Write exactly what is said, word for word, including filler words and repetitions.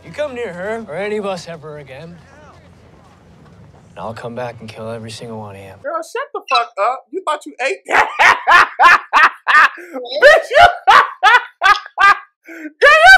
You come near her or any of us ever again, and I'll come back and kill every single one of you. Girl, shut the fuck up. You thought you ate that? Bitch, you... Girl, you